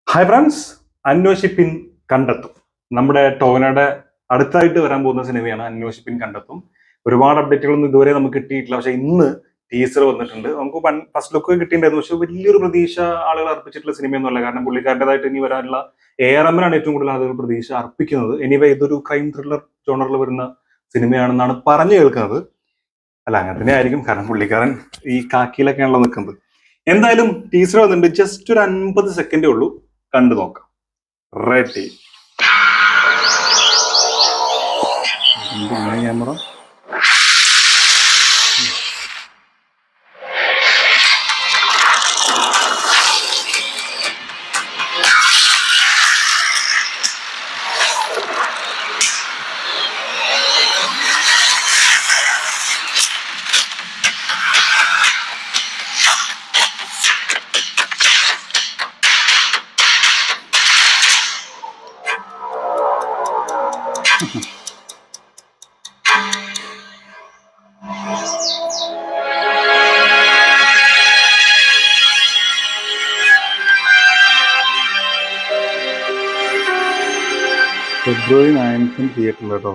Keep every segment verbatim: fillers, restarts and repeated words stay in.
Hi friends, അന്വേഷിപ്പിൻ കണ്ടെത്തും. നമ്മുടെ ടോവിനോയുടെ അടുത്തായിട്ട് വരാൻ പോകുന്ന സിനിമയാണ് അന്വേഷിപ്പിൻ കണ്ടെത്തും. ഒരുപാട് അപ്ഡേറ്റുകളൊന്നും ഇതുവരെ നമുക്ക് കിട്ടിയിട്ടില്ല. പക്ഷെ ഇന്ന് ടീസർ വന്നിട്ടുണ്ട്. നമുക്ക് ഫസ്റ്റ് ലുക്ക് കിട്ടിയിട്ടുണ്ടായിരുന്നു. പക്ഷെ വലിയൊരു പ്രതീക്ഷ ആളുകൾ അർപ്പിച്ചിട്ടുള്ള സിനിമയൊന്നുമല്ല. കാരണം പുള്ളിക്കാരൻ്റെതായിട്ട് ഇനി വരാനുള്ള എ ആർ എമ്മിനാണ് ഏറ്റവും കൂടുതൽ ആളുകൾ പ്രതീക്ഷ അർപ്പിക്കുന്നത്. എനിവേ ഇതൊരു ക്രൈം ത്രില്ലർ ജോണറിൽ വരുന്ന സിനിമയാണെന്നാണ് പറഞ്ഞു കേൾക്കുന്നത്. അല്ല, അങ്ങനെ തന്നെ ആയിരിക്കും. കാരണം പുള്ളിക്കാരൻ ഈ കാക്കിയിലൊക്കെയാണല്ലോ നിൽക്കുന്നത്. എന്തായാലും ടീസർ വന്നിട്ടുണ്ട്. ജസ്റ്റ് ഒരു അൻപത് സെക്കൻഡേ ഉള്ളൂ. കണ്ടു നോക്കാം. റെഡി? ക്യാമറ ഫെബ്രുവരി നയൻത്തിന് തിയേറ്ററിൽ കേട്ടോ.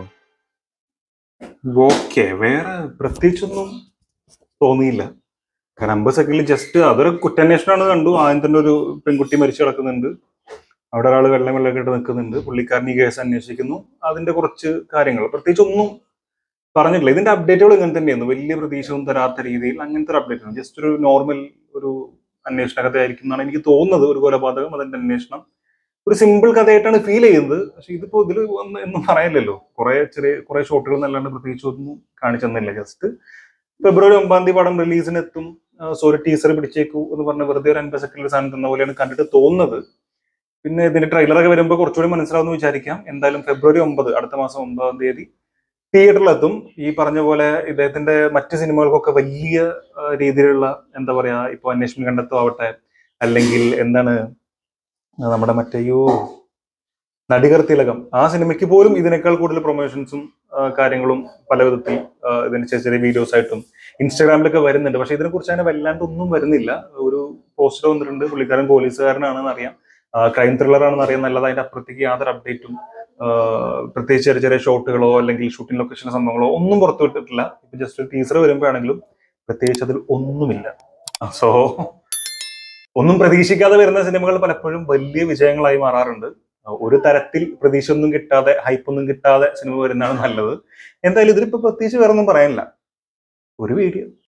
ഓക്കെ, വേറെ പ്രത്യേകിച്ചൊന്നും തോന്നിയില്ല. കാരണം അമ്പത് സെക്കൻഡിൽ ജസ്റ്റ് അതൊരു കുറ്റാന്വേഷണമാണ് കണ്ടു. ആദ്യം തന്നെ ഒരു പെൺകുട്ടി മരിച്ചു കിടക്കുന്നുണ്ട്. അവിടെ ഒരാൾ വെള്ളം വെള്ളമൊക്കെ ഇട്ട് നിൽക്കുന്നുണ്ട്. പുള്ളിക്കാരൻ ഈ കേസ് അന്വേഷിക്കുന്നു. അതിന്റെ കുറച്ച് കാര്യങ്ങൾ പ്രത്യേകിച്ച് ഒന്നും പറഞ്ഞിട്ടില്ല. ഇതിന്റെ അപ്ഡേറ്റുകൾ ഇങ്ങനെ തന്നെയായിരുന്നു. വലിയ പ്രതീക്ഷയൊന്നും തരാത്ത രീതിയിൽ അങ്ങനത്തെ ഒരു അപ്ഡേറ്റ് ആണ്. ജസ്റ്റ് ഒരു നോർമൽ ഒരു അന്വേഷണ കഥയായിരിക്കും എന്നാണ് എനിക്ക് തോന്നുന്നത്. ഒരു കൊലപാതകം, അതിന്റെ അന്വേഷണം, ഒരു സിമ്പിൾ കഥയായിട്ടാണ് ഫീൽ ചെയ്യുന്നത്. പക്ഷെ ഇതിപ്പോ ഇതിൽ ഒന്നും ഒന്നും പറയാനില്ലല്ലോ. കുറെ ചെറിയ കുറെ ഷോട്ടുകൾ എന്നല്ലാണ്ട് പ്രത്യേകിച്ച് ഒന്നും കാണിച്ചു തന്നില്ല. ജസ്റ്റ് ഫെബ്രുവരി ഒമ്പതാം തീയതി പടം റിലീസിന് എത്തും, സോറി ടീസർ പിടിച്ചേക്കൂ എന്ന് പറഞ്ഞ വെറുതെ ഒരു അൻപത് സെക്കൻഡിൽ സാധനം തന്ന പോലെയാണ് കണ്ടിട്ട് തോന്നുന്നത്. പിന്നെ ഇതിന്റെ ട്രെയിലറൊക്കെ വരുമ്പോൾ കുറച്ചുകൂടി മനസ്സിലാവുമെന്ന് വിചാരിക്കാം. എന്തായാലും ഫെബ്രുവരി ഒമ്പത്, അടുത്ത മാസം ഒമ്പതാം തീയതി തിയേറ്ററിലെത്തും. ഈ പറഞ്ഞ പോലെ ഇദ്ദേഹത്തിന്റെ മറ്റ് സിനിമകൾക്കൊക്കെ വലിയ രീതിയിലുള്ള എന്താ പറയാ, ഇപ്പൊ അന്വേഷണം കണ്ടെത്തും ആവട്ടെ, അല്ലെങ്കിൽ എന്താണ് നമ്മുടെ മറ്റേ യോ നടികർ തിലകം, ആ സിനിമയ്ക്ക് പോലും ഇതിനേക്കാൾ കൂടുതൽ പ്രൊമോഷൻസും കാര്യങ്ങളും പല വിധത്തിൽ ഇതിന് ചെറിയ ചെറിയ വീഡിയോസ് ആയിട്ടും ഇൻസ്റ്റാഗ്രാമിലൊക്കെ വരുന്നുണ്ട്. പക്ഷെ ഇതിനെ കുറിച്ച് അങ്ങനെ വല്ലാണ്ട് ഒന്നും വരുന്നില്ല. ഒരു പോസ്റ്റർ വന്നിട്ടുണ്ട്, പുള്ളിക്കാരൻ പോലീസുകാരനാണെന്ന് അറിയാം, ക്രൈം ത്രില്ലർ ആണെന്ന് അറിയാം, നല്ലത്. അതിന്റെ അപ്പുറത്തേക്ക് യാതൊരു അപ്ഡേറ്റും പ്രത്യേകിച്ച് ചെറിയ ചെറിയ ഷോട്ടുകളോ അല്ലെങ്കിൽ ഷൂട്ടിംഗ് ലൊക്കേഷൻ സംഭവങ്ങളോ ഒന്നും പുറത്തു വിട്ടിട്ടില്ല. ഇപ്പൊ ജസ്റ്റ് ടീസർ വരുമ്പോഴാണെങ്കിലും പ്രത്യേകിച്ച് അതിൽ ഒന്നുമില്ല. സോ ഒന്നും പ്രതീക്ഷിക്കാതെ വരുന്ന സിനിമകൾ പലപ്പോഴും വലിയ വിജയങ്ങളായി മാറാറുണ്ട്. ഒരു തരത്തിൽ പ്രതീക്ഷ ഒന്നും കിട്ടാതെ, ഹൈപ്പൊന്നും കിട്ടാതെ സിനിമ വരുന്നതാണ് നല്ലത്. എന്തായാലും ഇതിലിപ്പോ പ്രത്യേകിച്ച് വേറെ ഒന്നും പറയാനില്ല. ഒരു വീഡിയോ